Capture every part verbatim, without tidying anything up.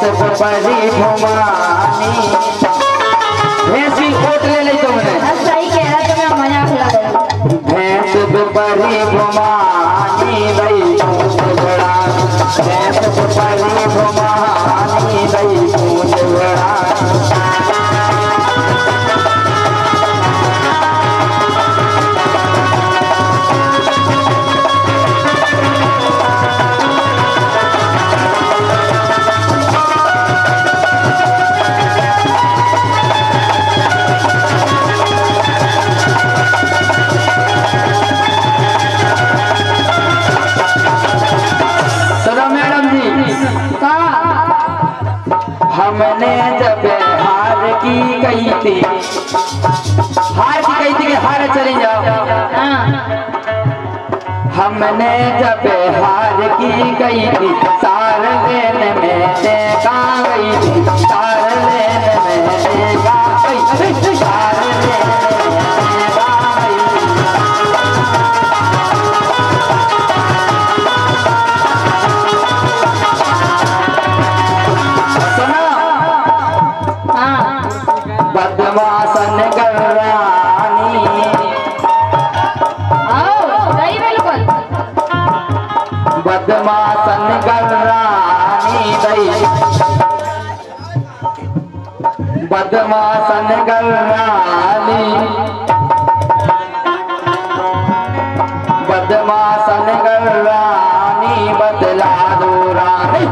परी भुमानी भैंस की कोट ले ली तुमने। सही कह रहा तुम्हें मजाक लगा। भैंस परी भुमानी भाई पूछ बड़ा भैंस परी भुमानी भाई पूछ बड़ा। हमने जब हार की गई थी हार की गई थी कि हार चली जाओ। हमने जब हार की गई थी सार लेन में देखा गई थी सार लेन में देखा गई सार लेन में देखा गई। बदमाशन गरानी सही बिल्कुल बदमाशन गरानी दई बदमाशन गरानी बदमाशन गरानी बदला दो रानी।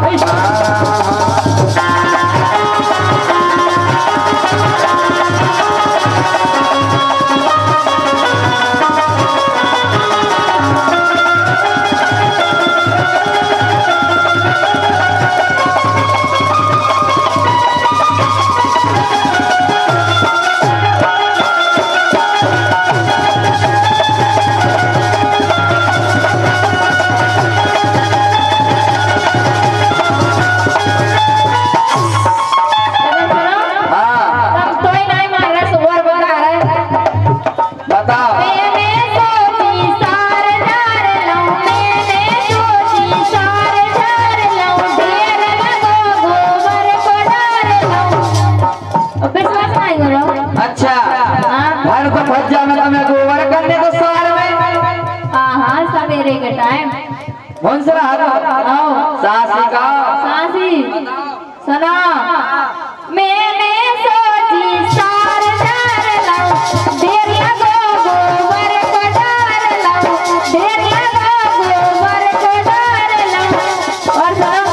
अच्छा घर को फंस जाना तुम्हें गोबर करने को सार में। हाँ सवेरे के टाइम भुंसरा सासी का सासी सुना मैंने सोची सार डार लाऊं ढेर लगो गोबर को डार लाऊं ढेर लगो गोबर को डार लाऊं। और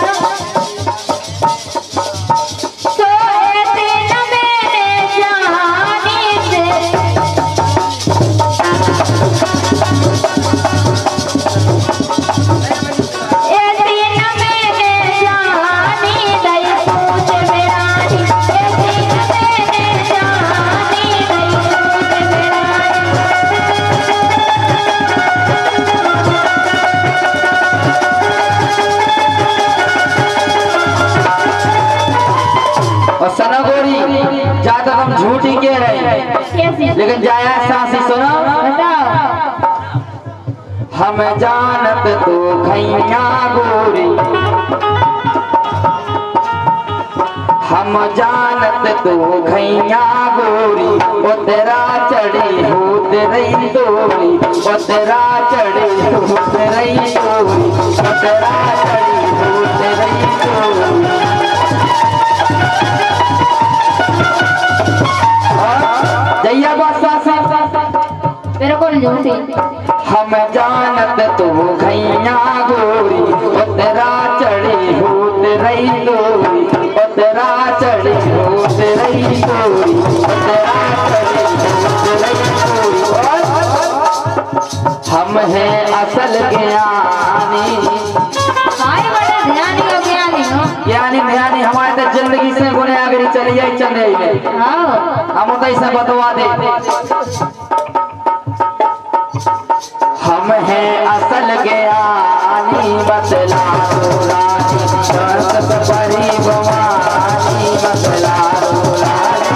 ज्यादा हम झूठी कह रहे हैं लेकिन जाया सासी सुनो हम जानत तो खैया गोरी हम जानत तो खैया गोरी उतरा चढ़ी होत रही तोरी उतरा चढ़ी होत रही तोरी उतरा चढ़ी होत रही तोरी। जैया मेरे को झूठी हम जानत तो खैया गोरी उतरा चढ़ी होत रही तोरी उतरा चढ़ी होत रही तोरी उतरा चढ़ी होत रही तोरी। हम हैं असल ज्ञानी ज्ञानी ज्ञानी हमारे तो जिंदगी से गुने आगे चली जाए चले हम तो ऐसा बतवा दे। हम हैं असल ज्ञानी बतला दो रानी परी भवानी बतला दो रानी।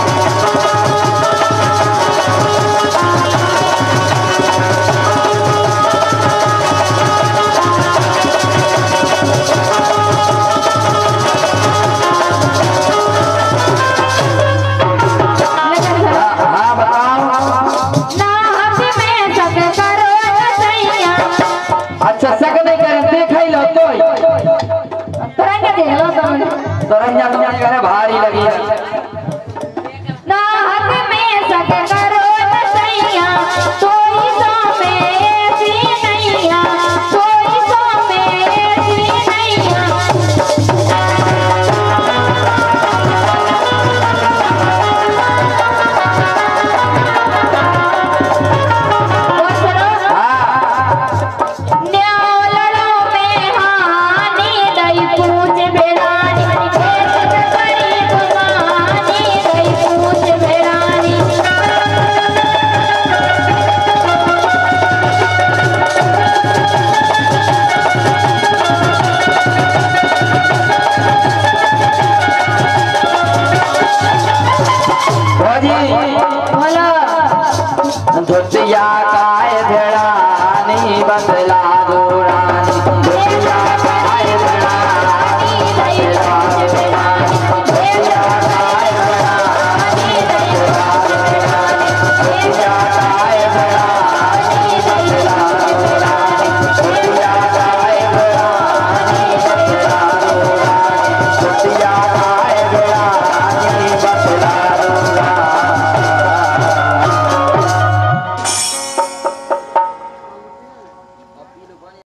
रानी बतला दो रानी।